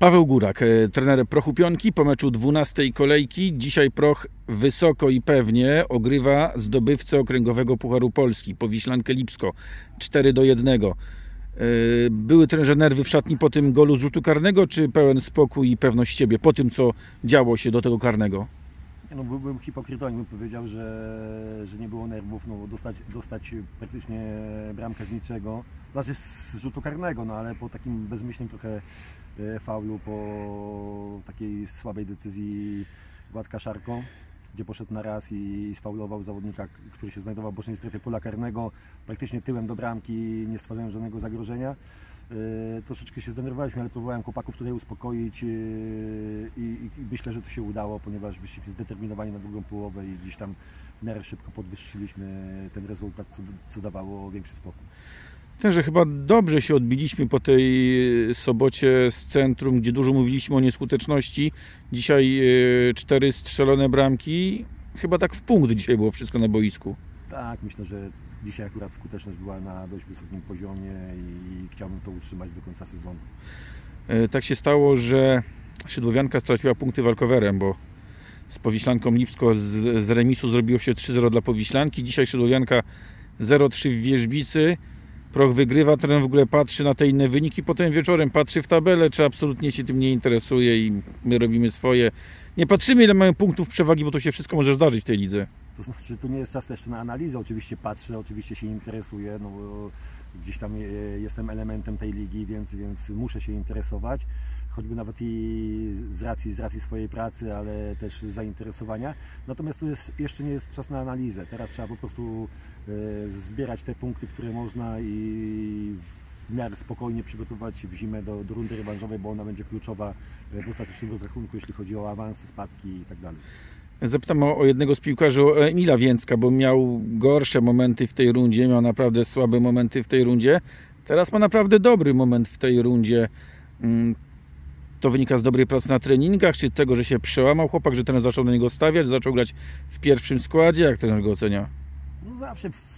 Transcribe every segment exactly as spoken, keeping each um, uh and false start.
Paweł Górak, trener Prochu Pionki po meczu dwunastej kolejki. Dzisiaj Proch wysoko i pewnie ogrywa zdobywcę okręgowego Pucharu Polski, Powiślankę Lipsko, cztery do jednego. Były trenerze nerwy w szatni po tym golu z rzutu karnego, czy pełen spokój i pewność siebie po tym, co działo się do tego karnego? No, byłbym hipokrytą, bym powiedział, że, że nie było nerwów, no, dostać, dostać praktycznie bramkę z niczego, znaczy z rzutu karnego, no ale po takim bezmyślnym trochę faulu, po takiej słabej decyzji Władka Szarko, gdzie poszedł na raz i sfaulował zawodnika, który się znajdował w bocznej strefie pola karnego, praktycznie tyłem do bramki, nie stwarzając żadnego zagrożenia. Yy, troszeczkę się zdenerwowaliśmy, ale próbowałem chłopaków tutaj uspokoić yy, i, i myślę, że to się udało, ponieważ wyszliśmy zdeterminowani na drugą połowę i gdzieś tam w miarę szybko podwyższyliśmy ten rezultat, co, co dawało większy spokój. Także chyba dobrze się odbiliśmy po tej sobocie z centrum, gdzie dużo mówiliśmy o nieskuteczności. Dzisiaj cztery strzelone bramki. Chyba tak w punkt dzisiaj było wszystko na boisku. Tak, myślę, że dzisiaj akurat skuteczność była na dość wysokim poziomie i chciałbym to utrzymać do końca sezonu. Tak się stało, że Szydłowianka straciła punkty walkowerem, bo z Powiślanką Lipsko z, z remisu zrobiło się trzy zero dla Powiślanki. Dzisiaj Szydłowianka zero trzy w Wierzbicy. Proch wygrywa, trener w ogóle patrzy na te inne wyniki, potem wieczorem patrzy w tabelę, czy absolutnie się tym nie interesuje i my robimy swoje. Nie patrzymy, ile mamy punktów przewagi, bo to się wszystko może zdarzyć w tej lidze. To znaczy, to nie jest czas jeszcze na analizę, oczywiście patrzę, oczywiście się interesuję, no bo gdzieś tam jestem elementem tej ligi, więc, więc muszę się interesować, choćby nawet i z racji, z racji swojej pracy, ale też z zainteresowania. Natomiast to jest, jeszcze nie jest czas na analizę, teraz trzeba po prostu e, zbierać te punkty, które można i w miarę spokojnie przygotować się w zimę do, do rundy rewanżowej, bo ona będzie kluczowa w ostatecznym rozrachunku, jeśli chodzi o awanse, spadki i tak dalej. Zapytam o, o jednego z piłkarzy, o Emila Więcka, bo miał gorsze momenty w tej rundzie, miał naprawdę słabe momenty w tej rundzie. Teraz ma naprawdę dobry moment w tej rundzie. To wynika z dobrej pracy na treningach, czy tego, że się przełamał chłopak, że trener zaczął na niego stawiać, zaczął grać w pierwszym składzie? Jak trener go ocenia? No zawsze w,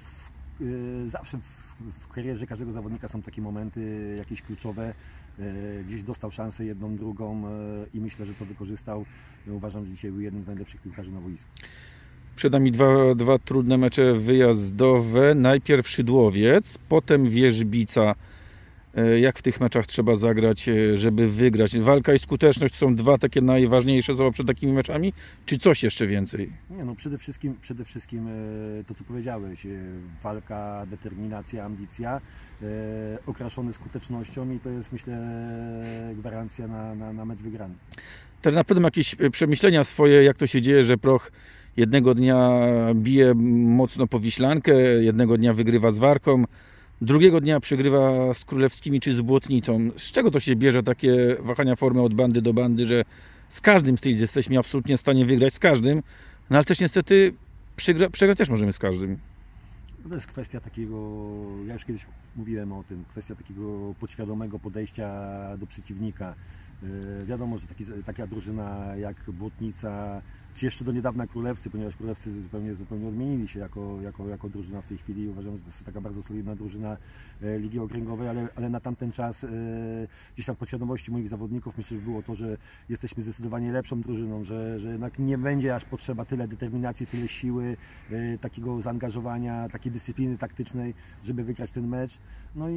yy, zawsze w, w karierze każdego zawodnika są takie momenty jakieś kluczowe. Yy, gdzieś dostał szansę jedną, drugą yy, i myślę, że to wykorzystał. Yy, uważam, że dzisiaj był jednym z najlepszych piłkarzy na boisku. Przed nami dwa, dwa trudne mecze wyjazdowe. Najpierw Szydłowiec, potem Wierzbica. Jak w tych meczach trzeba zagrać, żeby wygrać? Walka i skuteczność są dwa takie najważniejsze słowa przed takimi meczami, czy coś jeszcze więcej? Nie, no przede wszystkim, przede wszystkim to, co powiedziałeś, walka, determinacja, ambicja, okraszone skutecznością i to jest, myślę, gwarancja na, na, na mecz wygrany. Teraz na pewno jakieś przemyślenia swoje, jak to się dzieje, że Proch jednego dnia bije mocno Powiślankę, jednego dnia wygrywa z Warką, drugiego dnia przegrywa z Królewskimi czy z Błotnicą. Z czego to się bierze takie wahania formy od bandy do bandy, że z każdym w tej lidze jesteśmy absolutnie w stanie wygrać, z każdym, no ale też niestety przegra, przegrać też możemy z każdym. To jest kwestia takiego, ja już kiedyś mówiłem o tym, kwestia takiego podświadomego podejścia do przeciwnika. Yy, wiadomo, że taki, taka drużyna jak Błotnica, czy jeszcze do niedawna Królewscy, ponieważ Królewscy zupełnie, zupełnie odmienili się jako, jako, jako drużyna w tej chwili. Uważam, że to jest taka bardzo solidna drużyna e, Ligi Okręgowej, ale, ale na tamten czas e, gdzieś tam podświadomości moich zawodników myślę, że było to, że jesteśmy zdecydowanie lepszą drużyną, że, że jednak nie będzie aż potrzeba tyle determinacji, tyle siły, e, takiego zaangażowania, takiej dyscypliny taktycznej, żeby wygrać ten mecz. No i,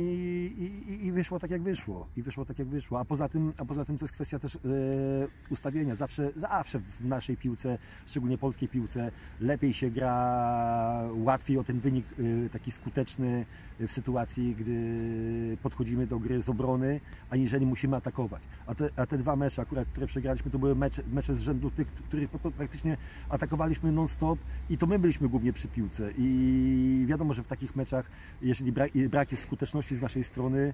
i, i wyszło tak jak wyszło. I wyszło tak jak wyszło. A poza tym, a poza tym to jest kwestia też e, ustawienia. Zawsze, zawsze w naszej piłce, szczególnie polskiej piłce, lepiej się gra, łatwiej o ten wynik y, taki skuteczny w sytuacji, gdy podchodzimy do gry z obrony, aniżeli musimy atakować. A te, a te dwa mecze, akurat, które przegraliśmy, to były mecze, mecze z rzędu tych, których praktycznie atakowaliśmy non-stop i to my byliśmy głównie przy piłce. I wiadomo, że w takich meczach, jeżeli brak, brak jest skuteczności z naszej strony,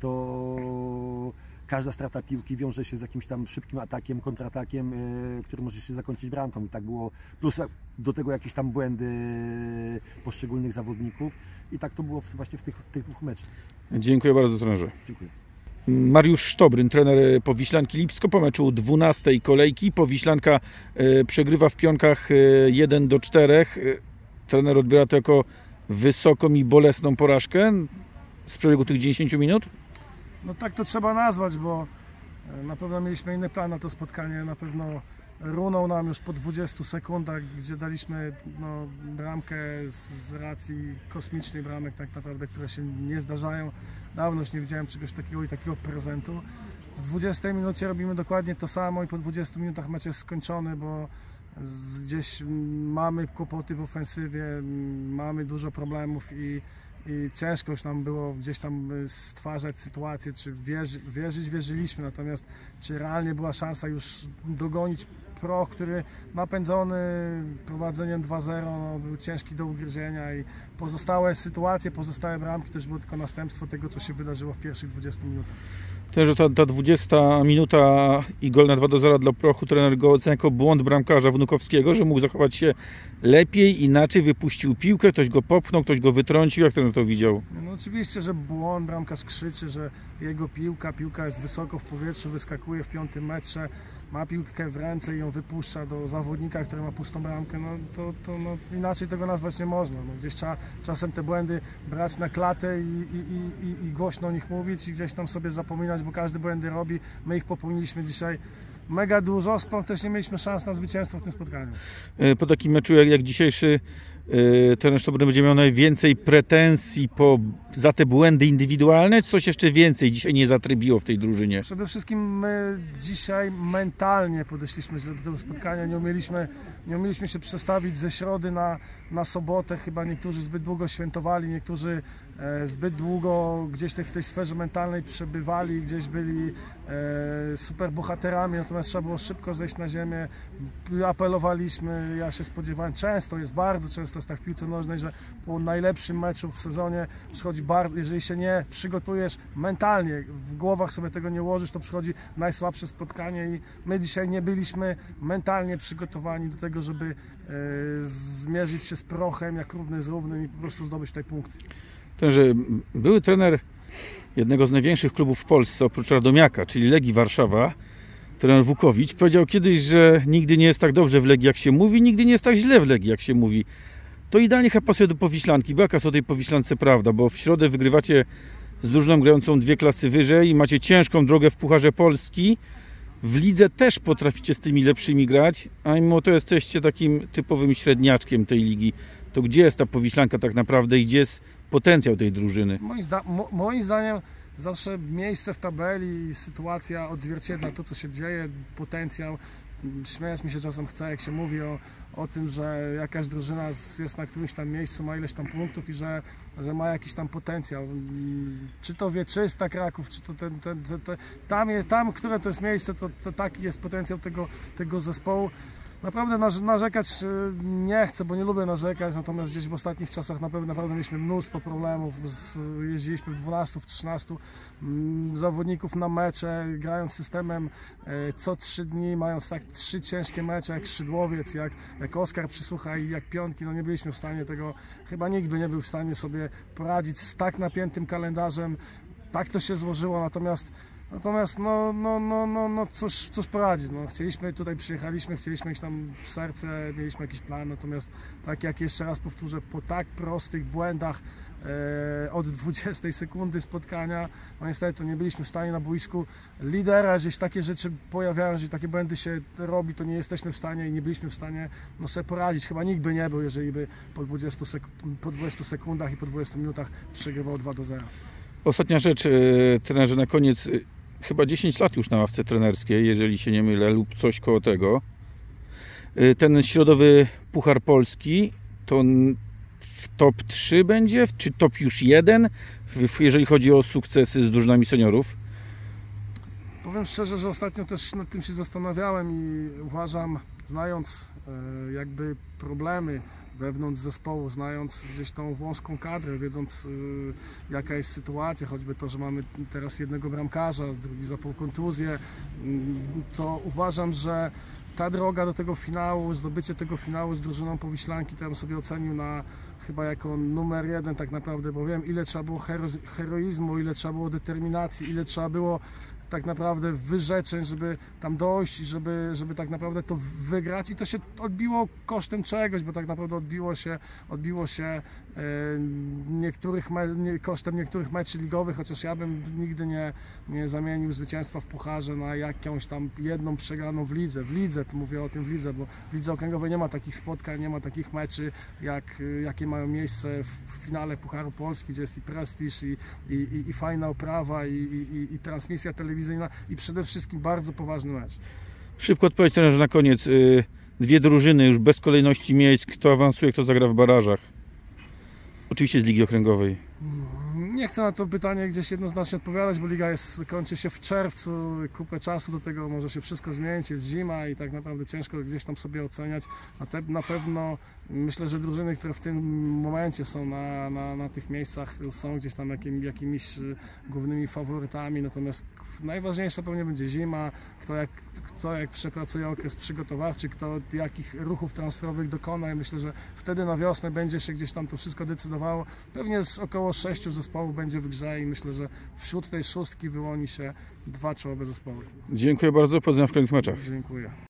to każda strata piłki wiąże się z jakimś tam szybkim atakiem, kontratakiem, yy, który może się zakończyć bramką i tak było, plus do tego jakieś tam błędy poszczególnych zawodników i tak to było właśnie w tych, w tych dwóch meczach. Dziękuję bardzo, trenerze. Dziękuję. Mariusz Sztobryn, trener Powiślanki Lipsko po meczu dwunastej kolejki. Powiślanka yy, przegrywa w Pionkach yy, jeden do czterech. Yy, trener odbiera to jako wysoką i bolesną porażkę z przebiegu tych dziesięciu minut. No tak to trzeba nazwać, bo Na pewno mieliśmy inny plan na to spotkanie, na pewno runął nam już po dwudziestu sekundach, gdzie daliśmy no, bramkę z, z racji kosmicznej bramek tak naprawdę, które się nie zdarzają. Dawno już nie widziałem czegoś takiego i takiego prezentu. W dwudziestej minucie robimy dokładnie to samo i po dwudziestu minutach mecz jest skończony, bo gdzieś mamy kłopoty w ofensywie, mamy dużo problemów i, i ciężko już nam było gdzieś tam stwarzać sytuację, czy wierzy, wierzyć wierzyliśmy, natomiast czy realnie była szansa już dogonić Proch, który napędzony prowadzeniem dwa zero no, był ciężki do ugryzienia i pozostałe sytuacje, pozostałe bramki też było tylko następstwo tego, co się wydarzyło w pierwszych dwudziestu minutach. Też, że ta, ta dwudziesta minuta i gol na dwa do zera dla Prochu, trener go ocenia jako błąd bramkarza Wnukowskiego, że mógł zachować się lepiej, inaczej, wypuścił piłkę, ktoś go popchnął, ktoś go wytrącił. Jak trener to widział? No oczywiście, że błąd, bramkarz krzyczy, że jego piłka, piłka jest wysoko w powietrzu, wyskakuje w piątym metrze, ma piłkę w ręce i ją wypuszcza do zawodnika, który ma pustą bramkę, no to, to no, inaczej tego nazwać nie można. No, gdzieś trzeba czasem te błędy brać na klatę i, i, i, i głośno o nich mówić i gdzieś tam sobie zapominać, bo każdy błędy robi. My ich popełniliśmy dzisiaj mega dużo, stąd też nie mieliśmy szans na zwycięstwo w tym spotkaniu. Po takim meczu jak, jak dzisiejszy trener Sztobry będzie miał najwięcej pretensji po, za te błędy indywidualne, czy coś jeszcze więcej dzisiaj nie zatrybiło w tej drużynie? Przede wszystkim my dzisiaj mentalnie podeszliśmy do tego spotkania, nie umieliśmy, nie umieliśmy się przestawić ze środy na, na sobotę, chyba niektórzy zbyt długo świętowali, niektórzy e, zbyt długo gdzieś tej, w tej sferze mentalnej przebywali, gdzieś byli e, super bohaterami, natomiast trzeba było szybko zejść na ziemię, apelowaliśmy, ja się spodziewałem, często jest, bardzo często jest tak w piłce nożnej, że po najlepszym meczu w sezonie przychodzi bardzo, jeżeli się nie przygotujesz mentalnie, w głowach sobie tego nie ułożysz, to przychodzi najsłabsze spotkanie i my dzisiaj nie byliśmy mentalnie przygotowani do tego, żeby e, zmierzyć się z Prochem jak równy z równym i po prostu zdobyć tutaj punkty. Ten, że były trener jednego z największych klubów w Polsce, oprócz Radomiaka, czyli Legii Warszawa, trener Wukowicz, powiedział kiedyś, że nigdy nie jest tak dobrze w Legii, jak się mówi, nigdy nie jest tak źle w Legii, jak się mówi. To idealnie chyba pasuje do Powiślanki, bo jaka jest o tej Powiślance prawda, bo w środę wygrywacie z drużyną grającą dwie klasy wyżej i macie ciężką drogę w Pucharze Polski. W lidze też potraficie z tymi lepszymi grać, a mimo to jesteście takim typowym średniaczkiem tej ligi. To gdzie jest ta Powiślanka tak naprawdę i gdzie jest potencjał tej drużyny? Moim, zda mo moim zdaniem zawsze miejsce w tabeli i sytuacja odzwierciedla to, co się dzieje, potencjał. Śmiać mi się czasem chce, jak się mówi o, o tym, że jakaś drużyna jest na którymś tam miejscu, ma ileś tam punktów i że, że ma jakiś tam potencjał. Czy to Wieczysta Kraków, czy to ten, ten, ten, ten tam, jest, tam, które to jest miejsce, to, to taki jest potencjał tego, tego zespołu. Naprawdę narzekać nie chcę, bo nie lubię narzekać, natomiast gdzieś w ostatnich czasach naprawdę, naprawdę mieliśmy mnóstwo problemów. Jeździliśmy w dwunastu, w trzynastu zawodników na mecze, grając systemem co trzy dni, mając tak trzy ciężkie mecze jak Szydłowiec, jak, jak Oskar Przysłucha i jak Piątki. No nie byliśmy w stanie tego, chyba nikt by nie był w stanie sobie poradzić z tak napiętym kalendarzem. Tak to się złożyło, natomiast Natomiast no, no, no, no, no cóż, cóż poradzić, no, chcieliśmy, tutaj przyjechaliśmy, chcieliśmy iść tam w serce, mieliśmy jakiś plan, natomiast tak jak jeszcze raz powtórzę, po tak prostych błędach e, od dwudziestej sekundy spotkania, no niestety nie byliśmy w stanie na boisku lidera, jeżeli takie rzeczy pojawiają, jeżeli takie błędy się robi, to nie jesteśmy w stanie i nie byliśmy w stanie no, sobie poradzić, chyba nikt by nie był, jeżeli by po dwudziestu, sek po dwudziestu sekundach i po dwudziestu minutach przegrywał dwa do zera. Ostatnia rzecz, trenerze, na koniec, chyba dziesięć lat już na ławce trenerskiej, jeżeli się nie mylę, lub coś koło tego. Ten środowy Puchar Polski to w top trzy będzie, czy top już jeden, jeżeli chodzi o sukcesy z drużynami seniorów? Powiem szczerze, że ostatnio też nad tym się zastanawiałem i uważam, znając jakby problemy wewnątrz zespołu, znając gdzieś tą wąską kadrę, wiedząc yy, jaka jest sytuacja, choćby to, że mamy teraz jednego bramkarza, drugi zapał kontuzję, yy, to uważam, że ta droga do tego finału, zdobycie tego finału z drużyną Powiślanki, to ja bym sobie ocenił na chyba jako numer jeden tak naprawdę, bo wiem, ile trzeba było hero heroizmu, ile trzeba było determinacji, ile trzeba było tak naprawdę wyrzeczeń, żeby tam dojść i żeby, żeby tak naprawdę to wygrać i to się odbiło kosztem czegoś, bo tak naprawdę odbiło się, odbiło się niektórych me, nie, kosztem niektórych meczów ligowych, chociaż ja bym nigdy nie, nie zamienił zwycięstwa w pucharze na jakąś tam jedną przegraną w lidze. W lidze, tu mówię o tym w lidze, bo w lidze okręgowej nie ma takich spotkań, nie ma takich meczy, jak, jakie mają miejsce w finale Pucharu Polski, gdzie jest i prestiż, i, i, i, i fajna oprawa, i, i, i transmisja telewizyjna, i przede wszystkim bardzo poważny mecz. Szybko odpowiedź trenerze na koniec. Dwie drużyny już bez kolejności miejsc. Kto awansuje, kto zagra w barażach? Oczywiście z Ligi Okręgowej. Nie chcę na to pytanie gdzieś jednoznacznie odpowiadać, bo liga jest, kończy się w czerwcu, kupę czasu do tego może się wszystko zmienić, jest zima i tak naprawdę ciężko gdzieś tam sobie oceniać. Na, te, na pewno myślę, że drużyny, które w tym momencie są na, na, na tych miejscach, są gdzieś tam jakim, jakimiś głównymi faworytami, natomiast najważniejsza pewnie będzie zima, kto jak, kto jak przepracuje okres przygotowawczy, kto jakich ruchów transferowych dokona i myślę, że wtedy na wiosnę będzie się gdzieś tam to wszystko decydowało. Pewnie około sześciu zespołów będzie w grze i myślę, że wśród tej szóstki wyłoni się dwa czołowe zespoły. Dziękuję bardzo, powodzenia w kolejnych meczach. Dziękuję.